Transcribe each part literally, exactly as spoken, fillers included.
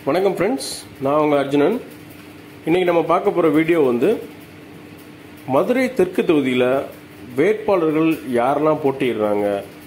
வணக்கம் ஃப்ரெண்ட்ஸ், நான் உங்கள் அர்ஜுனன். இன்றைக்கி நம்ம பார்க்க போகிற வீடியோ வந்து மதுரை தெற்கு தொகுதியில் வேட்பாளர்கள் யாரெல்லாம் போட்டிடுறாங்க.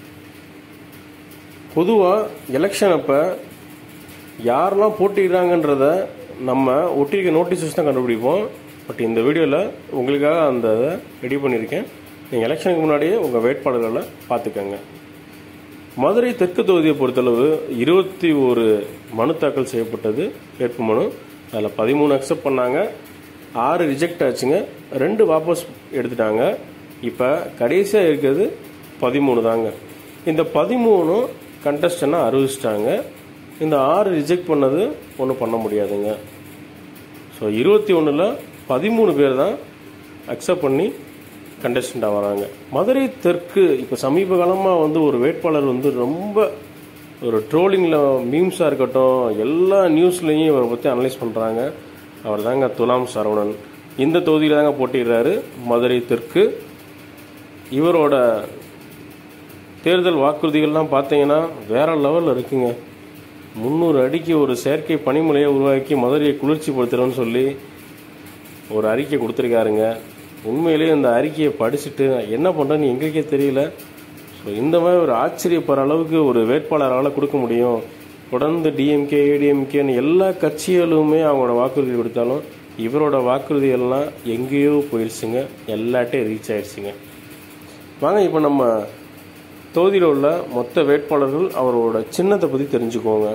பொதுவாக எலெக்ஷன் அப்போ யாரெல்லாம் போட்டிடுறாங்கன்றத நம்ம ஒட்டியிருக்க நோட்டீஸஸ் தான் கண்டுபிடிப்போம். பட் இந்த வீடியோவில் உங்களுக்காக அந்த இதை ரெடி பண்ணியிருக்கேன். நீங்கள் எலெக்ஷனுக்கு முன்னாடியே உங்கள் வேட்பாளர்களை பார்த்துக்கங்க. மதுரை தெற்கு தொகுதியை பொறுத்தளவு இருபத்தி ஒரு மனு தாக்கல் செய்யப்பட்டது, வேட்புமனு. அதில் பதிமூணு அக்செப்ட் பண்ணாங்க, ஆறு ரிஜெக்ட் ஆச்சுங்க, ரெண்டு வாபஸ் எடுத்துட்டாங்க. இப்போ கடைசியாக இருக்கிறது பதிமூணு தாங்க. இந்த பதிமூணு கண்டஸ்டன்ட் அறிவிச்சிட்டாங்க. இந்த ஆறு ரிஜெக்ட் பண்ணது ஒன்றும் பண்ண முடியாதுங்க. ஸோ இருபத்தி ஒன்றில் பதிமூணு பேர் தான் அக்செப்ட் பண்ணி கண்டஸ்டண்டாக வராங்க. மதுரை தெற்கு இப்போ சமீப காலமாக வந்து ஒரு வேட்பாளர் வந்து ரொம்ப ஒரு ட்ரோலிங்கில் மீம்ஸாக இருக்கட்டும், எல்லா நியூஸ்லேயும் இவரை பற்றி அனலைஸ் பண்ணுறாங்க. அவர் தாங்க துலாம் சரவணன். இந்த தொகுதியில் தாங்க போட்டிடுறாரு, மதுரை தெற்கு. இவரோட தேர்தல் வாக்குறுதிகள்லாம் பார்த்தீங்கன்னா வேற லெவலில் இருக்குங்க. முந்நூறு அடிக்கு ஒரு செயற்கை பனிமலையை உருவாக்கி மதுரையை குளிர்ச்சிப்படுத்துகிறோன்னு சொல்லி ஒரு அறிக்கை கொடுத்துருக்காருங்க. உண்மையிலேயே இந்த அறிக்கையை படிச்சுட்டு என்ன பண்ணுறேன்னு எங்களுக்கே தெரியல. ஸோ இந்த மாதிரி ஒரு ஆச்சரியப்படுற அளவுக்கு ஒரு வேட்பாளரால் கொடுக்க முடியும். தொடர்ந்து டிஎம்கே ஏடிஎம்கேன்னு எல்லா கட்சிகளுமே அவங்களோட வாக்குறுதி கொடுத்தாலும் இவரோட வாக்குறுதிகள்லாம் எங்கேயோ போயிடுச்சுங்க, எல்லாட்டையும் ரீச் ஆயிடுச்சுங்க. வாங்க இப்போ நம்ம தொகுதியில் உள்ள மொத்த வேட்பாளர்கள் அவரோட சின்னத்தை பற்றி தெரிஞ்சுக்கோங்க.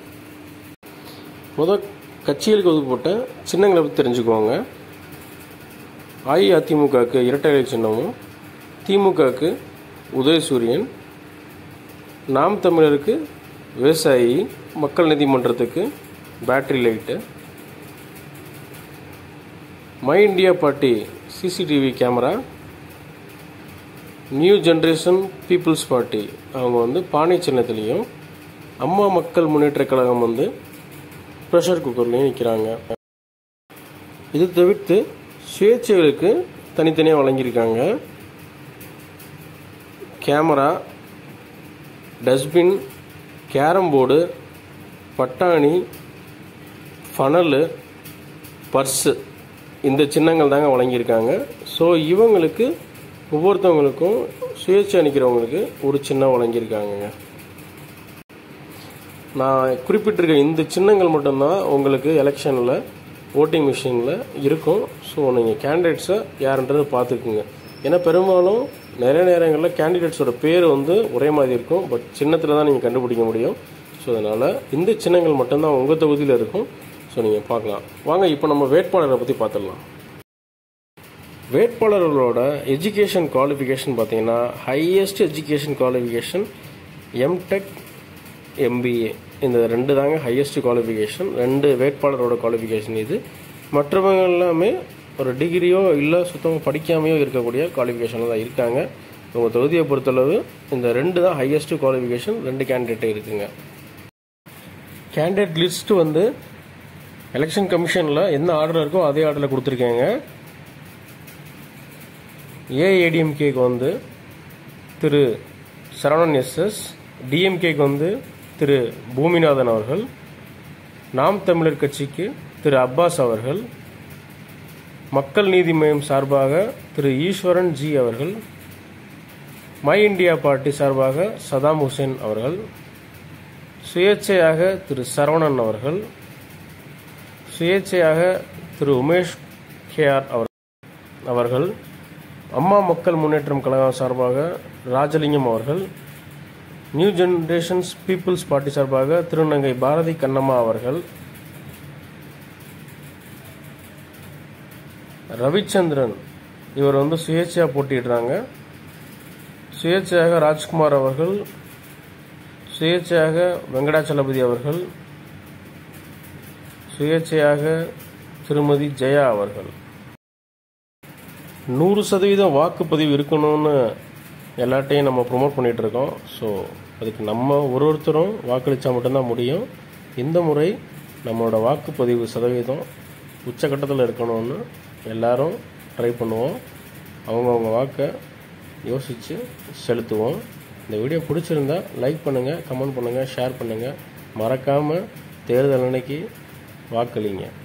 முதல் கட்சிகளுக்கு ஒதுக்கப்பட்ட சின்னங்களை பற்றி தெரிஞ்சுக்கோங்க. அஇஅதிமுகவுக்கு இரட்டை இலை சின்னமும், திமுகவுக்கு உதயசூரியன், நாம் தமிழருக்கு விவசாயி, மக்கள் நீதிமன்றத்துக்கு battery light, my India party CCTV camera, new generation people's party அவங்க வந்து பானை சின்னத்திலையும், அம்மா மக்கள் முன்னேற்ற கழகம் வந்து ப்ரெஷர் குக்கர்லையும் நிற்கிறாங்க. இது தவிர்த்து சுயேட்சைகளுக்கு தனித்தனியாக வழங்கியிருக்காங்க. கேமரா, டஸ்ட்பின், கேரம் போர்டு, பட்டாணி, ஃபனலு, பர்ஸு, இந்த சின்னங்கள் தாங்க வழங்கியிருக்காங்க. ஸோ இவங்களுக்கு ஒவ்வொருத்தவங்களுக்கும் சுயேட்சை நிற்கிறவங்களுக்கு ஒரு சின்னம் வழங்கியிருக்காங்க. நான் குறிப்பிட்டிருக்க இந்த சின்னங்கள் மட்டும்தான் உங்களுக்கு எலெக்ஷனில் ஓட்டிங் மிஷினில் இருக்கும். ஸோ நீங்கள் கேண்டிடேட்ஸை யாருன்றதை பார்த்துக்குங்க. ஏன்னா பெரும்பாலும் நிறைய நேரங்களில் கேண்டிடேட்ஸோட பேர் வந்து ஒரே மாதிரி இருக்கும், பட் சின்னத்தில் தான் நீங்கள் கண்டுபிடிக்க முடியும். ஸோ அதனால் இந்த சின்னங்கள் மட்டும்தான் உங்கள் தொகுதியில் இருக்கும். ஸோ நீங்கள் பார்க்கலாம். வாங்க இப்போ நம்ம வேட்பாளரை பற்றி பார்த்துடலாம். வேட்பாளர்களோட எஜுகேஷன் குவாலிஃபிகேஷன் பார்த்தீங்கன்னா highest education qualification M Tech, MBA, இந்த ரெண்டு தாங்க ஹையஸ்ட் குவாலிஃபிகேஷன். ரெண்டு வேட்பாளரோட குவாலிஃபிகேஷன் இது. மற்றவங்க எல்லாமே ஒரு டிகிரியோ இல்லை சுத்தமாக படிக்காமையோ இருக்கக்கூடிய குவாலிஃபிகேஷனில் தான் இருக்காங்க. உங்கள் தொகுதியை பொறுத்தளவு இந்த ரெண்டு தான் ஹையஸ்ட் குவாலிஃபிகேஷன், ரெண்டு கேண்டிடேட்டே இருக்குங்க. கேண்டிடேட் லிஸ்ட்டு வந்து எலெக்ஷன் கமிஷனில் என்ன ஆர்டர் இருக்கோ அதே ஆர்டரில் கொடுத்துருக்காங்க. ஏஐடிஎம்கேக்கு வந்து திரு சரவணன் எஸ்எஸ், டிஎம்கேக்கு வந்து திரு பூமிநாதன் அவர்கள், நாம் தமிழர் கட்சிக்கு திரு அப்பாஸ் அவர்கள், மக்கள் நீதி மய்யம் சார்பாக திரு ஈஸ்வரன் ஜி அவர்கள், மை இண்டியா பார்ட்டி சார்பாக சதாம் ஹுசேன் அவர்கள், சுயேட்சையாக திரு சரவணன் அவர்கள், சுயேட்சையாக திரு உமேஷ் கேஆர் அவர்கள், அம்மா மக்கள் முன்னேற்றம் கழகம் சார்பாக ராஜலிங்கம் அவர்கள், நியூ ஜெனரேஷன்ஸ் பீப்புள்ஸ் பார்ட்டி சார்பாக திருநங்கை பாரதி கண்ணம்மா அவர்கள், ரவிச்சந்திரன் இவர் வந்து சுயேட்சையாக போட்டிடுறாங்க. சுயேட்சையாக ராஜ்குமார் அவர்கள், சுயேட்சையாக வெங்கடாச்சலபதி அவர்கள், சுயேட்சையாக திருமதி ஜெயா அவர்கள். நூறு சதவீதம் வாக்குப்பதிவு இருக்கணும்னு எல்லாட்டையும் நம்ம ப்ரொமோட் பண்ணிகிட்டு இருக்கோம். ஸோ அதுக்கு நம்ம ஒரு ஒருத்தரும் வாக்களித்தா மட்டும்தான் முடியும். இந்த முறை நம்மளோட வாக்குப்பதிவு சதவீதம் உச்சக்கட்டத்தில் இருக்கணும்னு எல்லாரும் ட்ரை பண்ணுவோம். அவங்கவுங்க வாக்கை யோசித்து செலுத்துவோம். இந்த வீடியோ பிடிச்சிருந்தா லைக் பண்ணுங்கள், கமெண்ட் பண்ணுங்கள், ஷேர் பண்ணுங்கள். மறக்காமல் தேர்தல் அன்னைக்கு வாக்களிங்க.